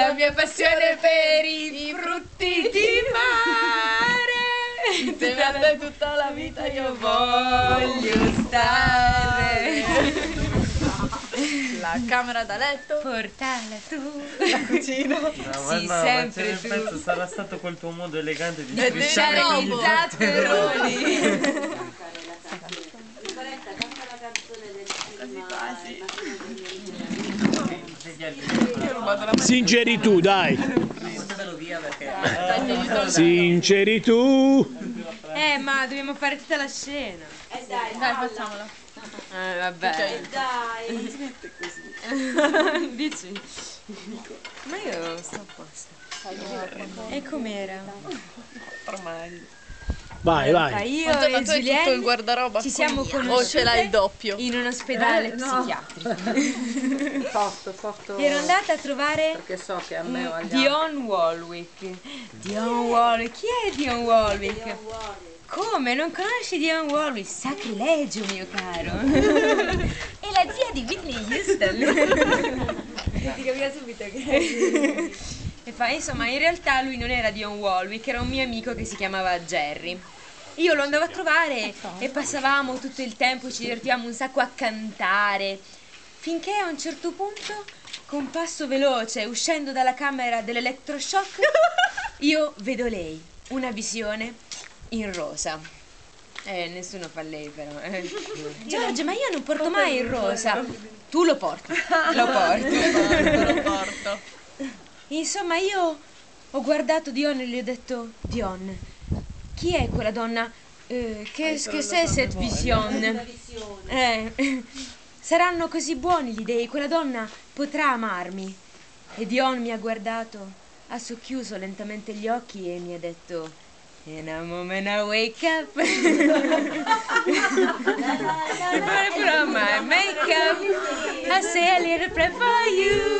la mia passione per i frutti di mare. Insieme a te tutta la vita io voglio stare. La camera da letto, portala tu, la cucina, sì, sempre tu. Penso sarà stato quel tuo modo elegante di strisciare gli zatteroni. Nicoletta, canta la canzone del film. Sinceritù, dai. Sinceritù. Ma dobbiamo fare tutta la scena. Dai, facciamola. Vabbè. Dai. Dici? Ma io sto a posto. E com'era? Ormai. Vai, vai. Io e Tu hai tutto il Julien guardaroba ci siamo o ce conosciute l'hai il doppio? in un ospedale psichiatrico. Fatto. Ero andata a trovare Perché so che a me o agli altri. Dionne Warwick. Dionne Warwick, chi è Dionne Warwick? Come? Non conosci Dionne Warwick? Sacrilegio, mio caro. È la zia di Whitney Houston. Ti capiva subito che... E fa, insomma, in realtà lui non era Dionne Warwick, era un mio amico che si chiamava Jerry. Io lo andavo a trovare e passavamo tutto il tempo, ci divertivamo un sacco a cantare, finché a un certo punto, con passo veloce, uscendo dalla camera dell'elettroshock, io vedo lei, una visione in rosa. Nessuno fa lei però. Giorgio, ma io non porto mai il rosa. Tu lo porti. Lo porto. Lo porto. Insomma, io ho guardato Dionne e gli ho detto: Dionne, chi è quella donna? Che c'est cette vision? Saranno così buoni gli dei, quella donna potrà amarmi. E Dionne mi ha guardato, ha socchiuso lentamente gli occhi e mi ha detto: In a moment I wake up. From my makeup, I say a little prayer for you.